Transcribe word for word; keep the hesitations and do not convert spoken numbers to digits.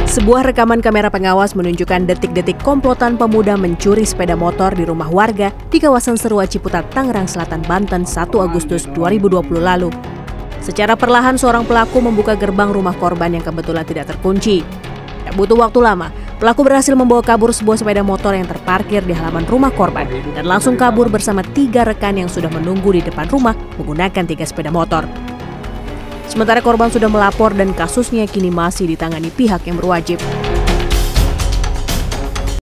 Sebuah rekaman kamera pengawas menunjukkan detik-detik komplotan pemuda mencuri sepeda motor di rumah warga di kawasan Serua Ciputat, Tangerang Selatan, Banten, satu Agustus dua ribu dua puluh lalu. Secara perlahan seorang pelaku membuka gerbang rumah korban yang kebetulan tidak terkunci. Tak butuh waktu lama, pelaku berhasil membawa kabur sebuah sepeda motor yang terparkir di halaman rumah korban dan langsung kabur bersama tiga rekan yang sudah menunggu di depan rumah menggunakan tiga sepeda motor. Sementara korban sudah melapor dan kasusnya kini masih ditangani pihak yang berwajib.